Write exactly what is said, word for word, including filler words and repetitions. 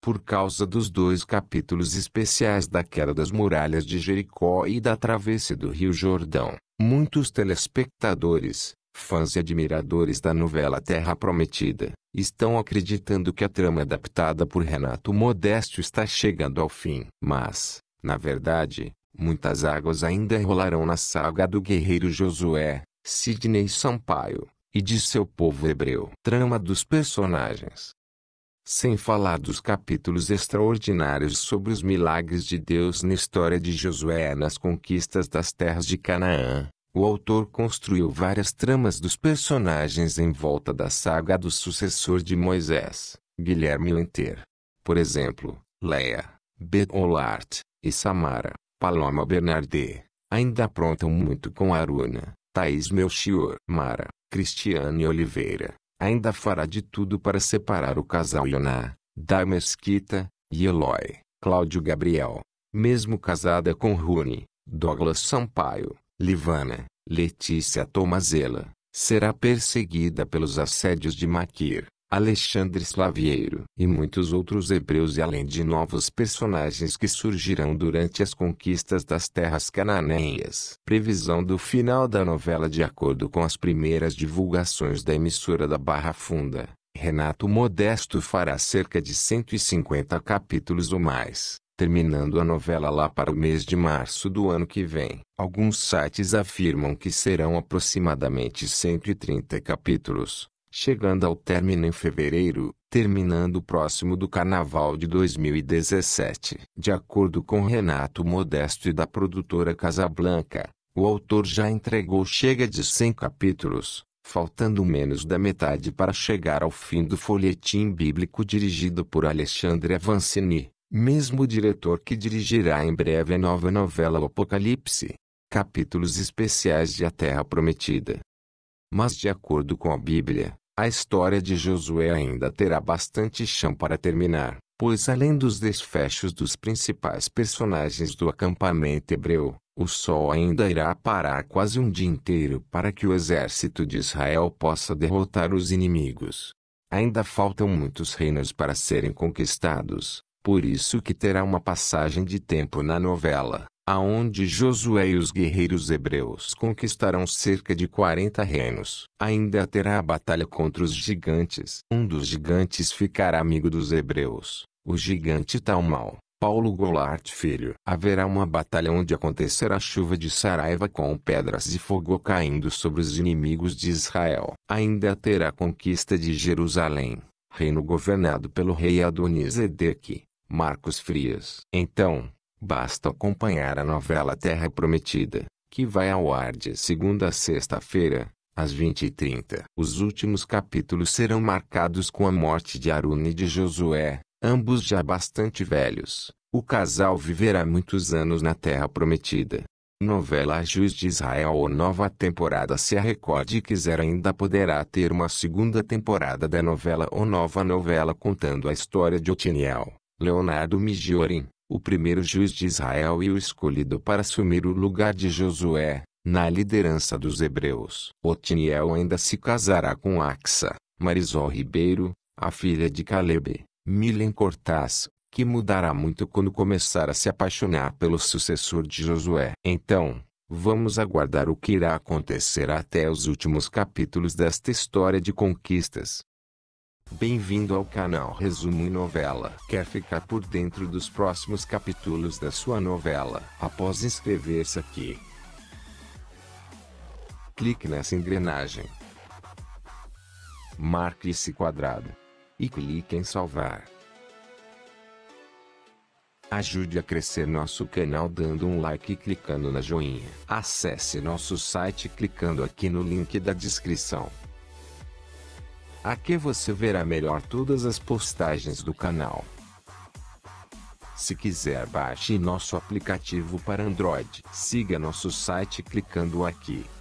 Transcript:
Por causa dos dois capítulos especiais da queda das muralhas de Jericó e da travessia do Rio Jordão, muitos telespectadores, fãs e admiradores da novela Terra Prometida, estão acreditando que a trama adaptada por Renato Modesto está chegando ao fim. Mas, na verdade, muitas águas ainda rolarão na saga do guerreiro Josué, Sidney Sampaio, e de seu povo hebreu. Trama dos personagens. Sem falar dos capítulos extraordinários sobre os milagres de Deus na história de Josué nas conquistas das terras de Canaã, o autor construiu várias tramas dos personagens em volta da saga do sucessor de Moisés, Guilherme Lenter. Por exemplo, Leia, Betolart e Samara, Paloma Bernardet, ainda aprontam muito com Aruna, Thaís Melchior, Mara, Cristiane Oliveira. Ainda fará de tudo para separar o casal Ioná, da Mesquita, e Eloy, Cláudio Gabriel. Mesmo casada com Rune, Douglas Sampaio, Livana, Letícia Tomazella, será perseguida pelos assédios de Maquir, Alexandre Slaveiro e muitos outros hebreus, e além de novos personagens que surgirão durante as conquistas das terras cananéias. Previsão do final da novela. De acordo com as primeiras divulgações da emissora da Barra Funda, Renato Modesto fará cerca de cento e cinquenta capítulos ou mais, terminando a novela lá para o mês de março do ano que vem. Alguns sites afirmam que serão aproximadamente cento e trinta capítulos, chegando ao término em fevereiro, terminando próximo do Carnaval de dois mil e dezessete. De acordo com Renato Modesto e da produtora Casablanca, o autor já entregou chega de cem capítulos, faltando menos da metade para chegar ao fim do folhetim bíblico dirigido por Alexandre Avancini, mesmo diretor que dirigirá em breve a nova novela Apocalipse. Capítulos especiais de A Terra Prometida. Mas de acordo com a Bíblia, a história de Josué ainda terá bastante chão para terminar, pois além dos desfechos dos principais personagens do acampamento hebreu, o sol ainda irá parar quase um dia inteiro para que o exército de Israel possa derrotar os inimigos. Ainda faltam muitos reinos para serem conquistados, por isso que terá uma passagem de tempo na novela, aonde Josué e os guerreiros hebreus conquistarão cerca de quarenta reinos. Ainda terá a batalha contra os gigantes. Um dos gigantes ficará amigo dos hebreus, o gigante Talmal, Paulo Goulart Filho. Haverá uma batalha onde acontecerá chuva de saraiva com pedras de fogo caindo sobre os inimigos de Israel. Ainda terá a conquista de Jerusalém, reino governado pelo rei Adonisedeque, Marcos Frias. Então, basta acompanhar a novela Terra Prometida, que vai ao ar de segunda a sexta-feira, às vinte e trinta. Os últimos capítulos serão marcados com a morte de Aruna e de Josué, ambos já bastante velhos. O casal viverá muitos anos na Terra Prometida. Novela Juiz de Israel ou nova temporada. Se a Record quiser, ainda poderá ter uma segunda temporada da novela ou nova novela contando a história de Otiniel, Leonardo Migiorin, o primeiro juiz de Israel e o escolhido para assumir o lugar de Josué, na liderança dos hebreus. Otiniel ainda se casará com Axa, Marisol Ribeiro, a filha de Caleb, Milen Cortaz, que mudará muito quando começar a se apaixonar pelo sucessor de Josué. Então, vamos aguardar o que irá acontecer até os últimos capítulos desta história de conquistas. Bem-vindo ao canal Resumo e Novela. Quer ficar por dentro dos próximos capítulos da sua novela? Após inscrever-se aqui, clique nessa engrenagem, marque esse quadrado e clique em salvar. Ajude a crescer nosso canal dando um like e clicando na joinha. Acesse nosso site clicando aqui no link da descrição. Aqui você verá melhor todas as postagens do canal. Se quiser, baixe nosso aplicativo para Android. Siga nosso site clicando aqui.